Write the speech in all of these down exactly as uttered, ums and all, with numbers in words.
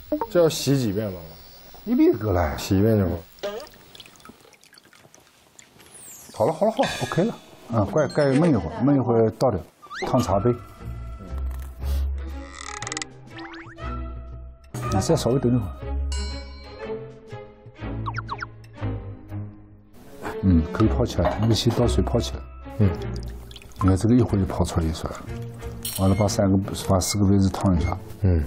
这要洗几遍吧？ 一遍够了， 洗一遍就好。 好了好了好了 ，OK 了。啊，盖盖焖一会儿，焖一会儿倒掉，烫茶杯。你再稍微等一会儿。嗯，可以泡起来，你先倒水泡起来。嗯，你看这个一会儿就泡出来一出来了。完了，把三个、把四个杯子烫一下。嗯，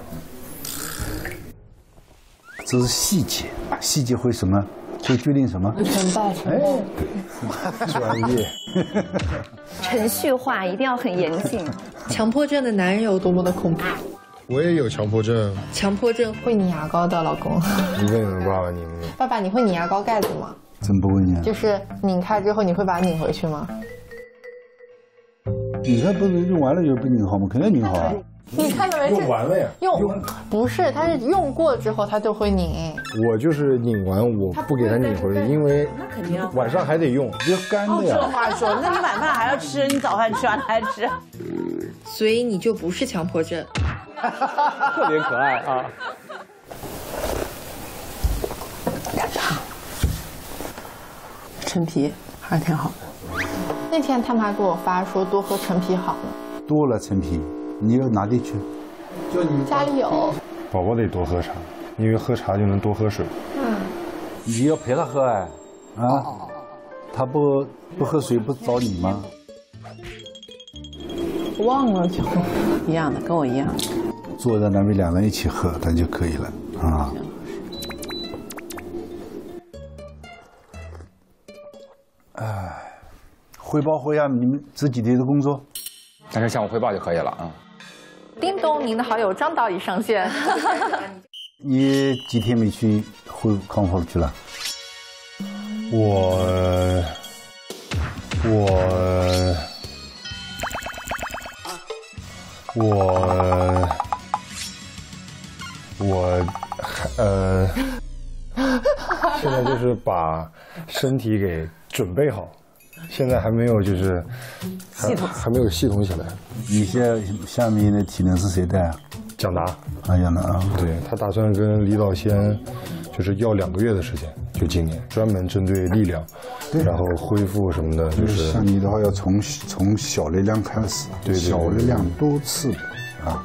这是细节，细节会什么？会决定什么？ 成败。 哎，对， 专业。 程序化一定要很严谨。 强迫症的男人有多么的恐怖？ 我也有强迫症。 强迫症会拧牙膏的老公。 你问你们爸爸拧不拧？ 爸爸，你会拧牙膏盖子吗？ 真不会拧。 就是拧开之后，你会把它拧回去吗？ 你看不是用完了就不拧好吗？肯定拧好啊。 你看到没？ 用完了呀。 用不是，它是用过之后它就会拧。 我就是拧完我不给它拧回去，因为晚上还得用， 要干的呀。 这话说，那你晚饭还要吃，你早饭吃完还吃。 所以你就不是强迫症。 特别可爱啊。 陈皮还挺好的。 那天他们还给我发说多喝陈皮好呢。 多了陈皮，你要哪里去？叫你家里有。 宝宝得多喝茶，因为喝茶就能多喝水。 嗯，你要陪他喝哎，啊，他不不喝水不找你吗？ 忘了就一样的，跟我一样。 坐在那边两人一起喝，那就可以了啊。哎，汇报一下你们这几天的工作。 但是向我汇报就可以了啊。 叮咚，您的好友张导已上线。 你几天没去会康复去了？ 我我我我呃，现在就是把身体给准备好。现在还没有，就是系统还没有系统起来。 你现在下面的体能是谁带啊？ 蒋达， 啊，蒋达啊， 对他打算跟李导先，就是要两个月的时间，就今年专门针对力量，然后恢复什么的，就是像你的话要从从小力量开始， 对对对小力量多次啊。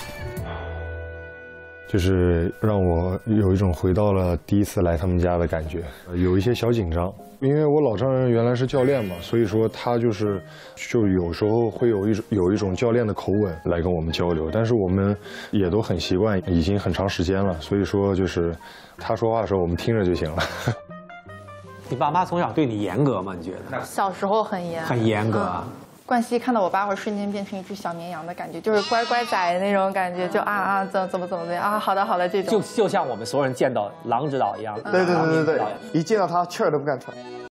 就是让我有一种回到了第一次来他们家的感觉，有一些小紧张，因为我老丈人原来是教练嘛，所以说他就是就有时候会有一种有一种教练的口吻来跟我们交流，但是我们也都很习惯，已经很长时间了，所以说就是他说话的时候我们听着就行了。 你爸妈从小对你严格吗？你觉得？ 小时候很严， 很严格啊。 冠希看到我爸会瞬间变成一只小绵羊的感觉，就是乖乖仔那种感觉，就啊啊怎怎么怎么的啊，好的好的这种， 就就像我们所有人见到郎指导一样。 对对对对对，一见到他气儿都不敢喘。